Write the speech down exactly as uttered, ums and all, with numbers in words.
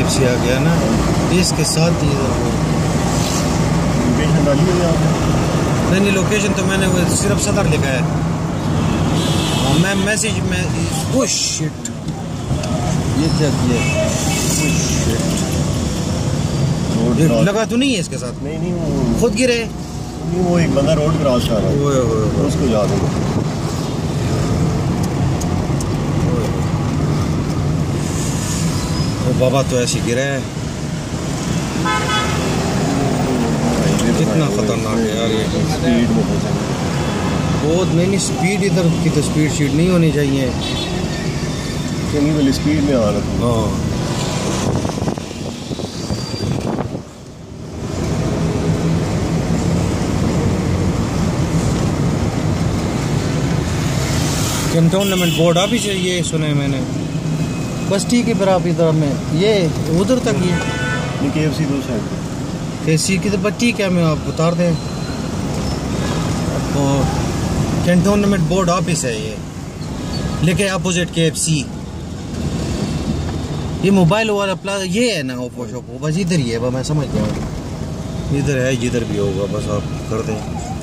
KFC आ गया ना, इसके साथ ही लोकेशन डाली हुई है आपने? नहीं नहीं, लोकेशन तो मैंने वो सिर्फ सदर लिखा है। हाँ, मैं मैसेज में ओह शिट, ये क्या किया? शिट, लगा तो नहीं है इसके साथ? नहीं नहीं, वो खुद गिरे नहीं, वो एक बंदा रोड क्रॉस कर रहा है, उसको याद है। बाबा तो ऐसे गिरा है, कितना खतरनाक है यार ये। स्पीड बहुत है, बहुत नहीं नहीं स्पीड, इधर की तो स्पीड शीट नहीं होनी चाहिए, चंगी वाली स्पीड में आ रहा था। हाँ कैंटोनमेंट बोर्ड ऑफिस है ये, सुने मैंने। बस ठीक है, फिर आप इधर में ये उधर तक ये नहीं, केएफसी दो साइड पे, केएफसी की तो बच्ची क्या मैं आप उतार दें। और कैंटोनमेंट बोर्ड ऑफिस है ये, लेके अपोजिट केएफसी। ये मोबाइल वाला प्लाजा ये है ना, ओप्पो शॉप, बस इधर ही है, बस मैं समझ गया हूँ इधर है, जिधर भी होगा बस आप कर दें।